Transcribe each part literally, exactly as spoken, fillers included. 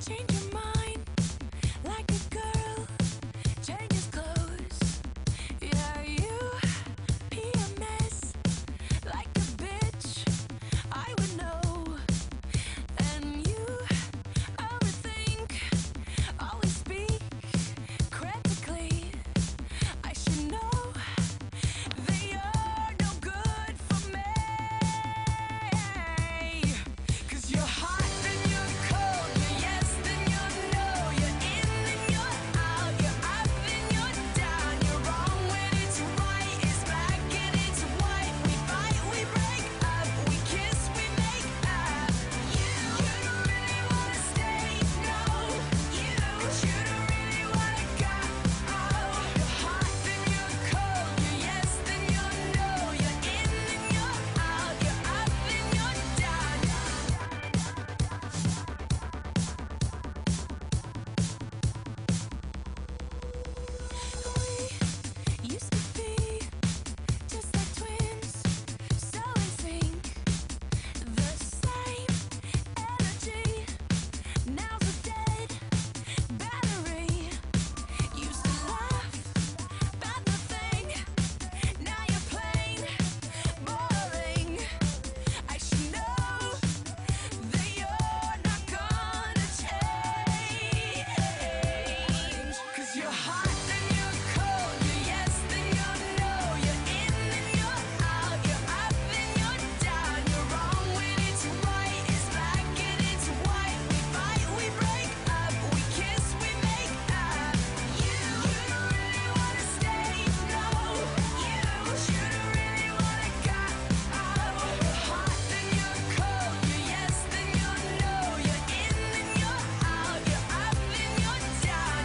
change your mind like a girl changes clothes. Yeah, you P M S like a bitch, I would know. And you overthink, always speak critically. I should know that you're no good for me. 'Cause you're hot, then you're cold, you're yes, then you're no, you're in, then you're out, you're up, then you're down, you're wrong when it's right, it's black and it's white. We fight, we break up, we kiss, we make up. You, you don't really wanna stay, no, you, you don't really wanna go. You're hot, then you're cold, you're yes, then you're no, you're in, then you're out, you're up, then you're down. We used to be just like twins, so in sync, the same energy. Now's a dead battery. Used to laugh about nothing, now you're plain boring. I should know that you're not gonna change. 'Cause you're hot, then you're cold, you're yes, then you're no, you're in, then you're out, you're up, then you're down, you're wrong when it's right, it's black and it's white. We fight, we break up, we kiss, we make up. You, you don't really wanna stay, no, you, you don't really wanna go. You're hot, then you're cold, you're yes, then you're no, you're in, then you're out, you're up, then you're down.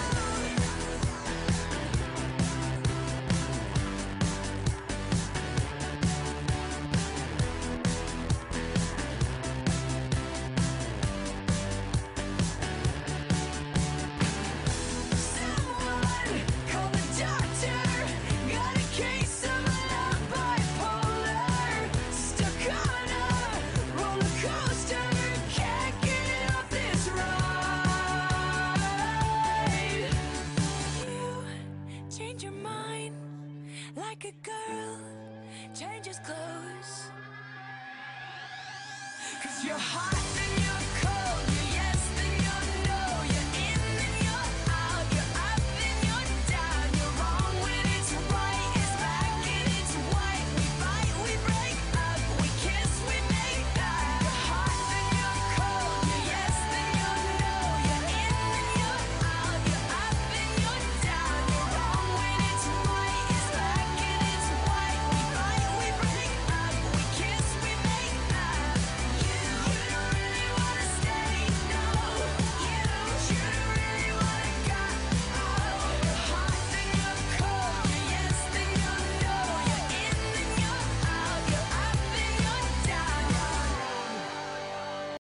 Someone call the doctor. Got a case of love bipolar. Stuck on a roller coaster. Can't get off this ride. You change your mind like a girl changes clothes. 'Cause you're hot.